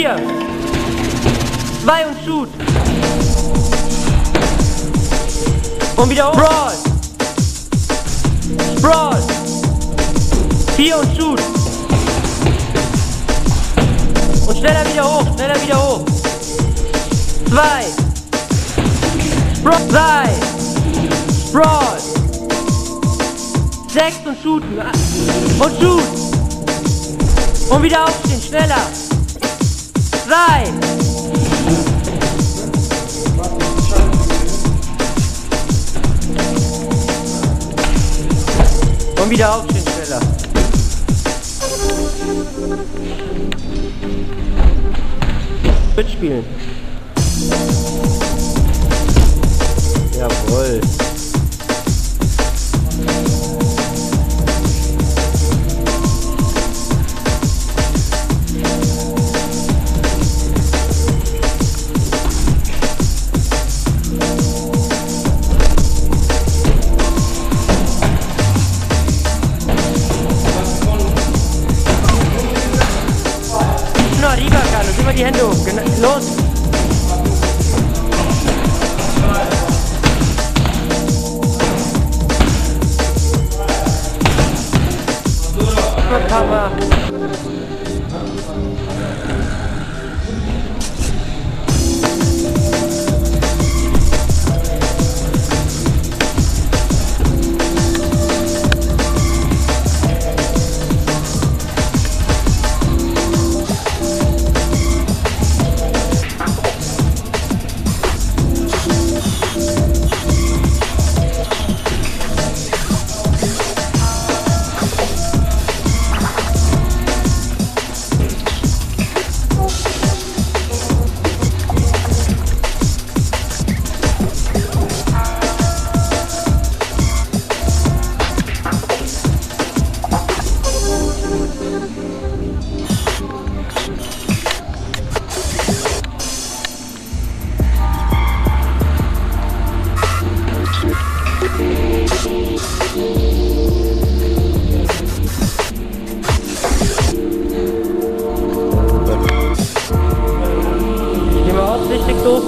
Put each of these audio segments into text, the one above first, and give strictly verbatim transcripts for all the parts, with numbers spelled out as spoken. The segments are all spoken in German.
vier. zwei und shoot. Und wieder hoch. Sprawl. Sprawl. vier und shoot. Und schneller wieder hoch, schneller wieder hoch. zwei. Sprawl. drei. Sprawl. sechs und shooten. Und shoot. Und wieder aufstehen, schneller. drei. Und wieder aufstehen, schneller. Mitspielen. Jawohl. SHIDOKAN, immer die Hände hoch. Los! Papa. Richtig doof.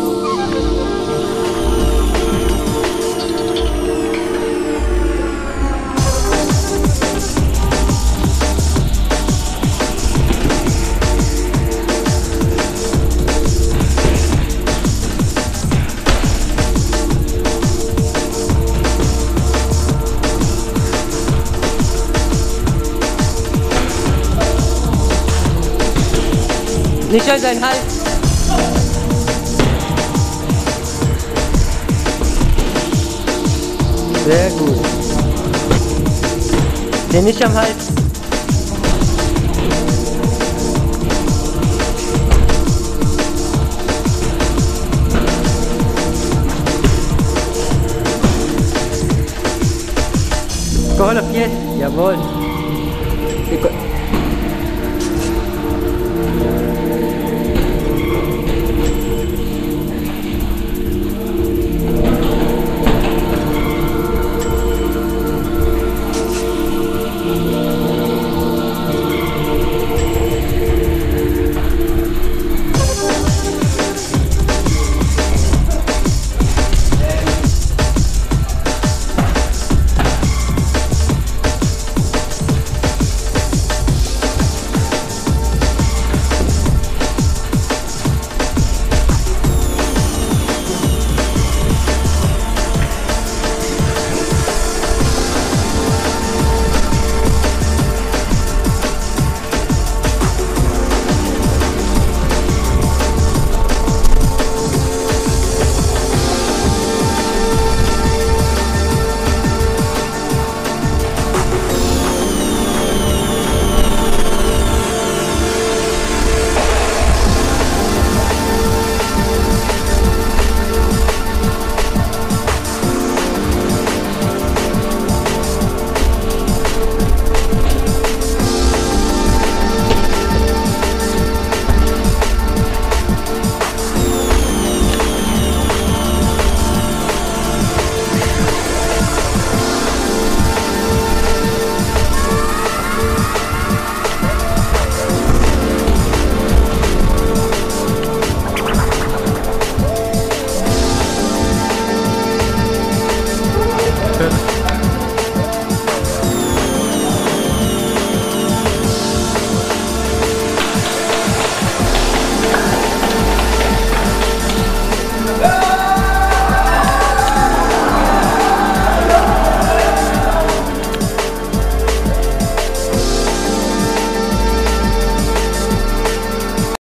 Nicht an seinen Hals. Sehr gut. Den nicht am Hals. Geholt auf jetzt. Jawohl.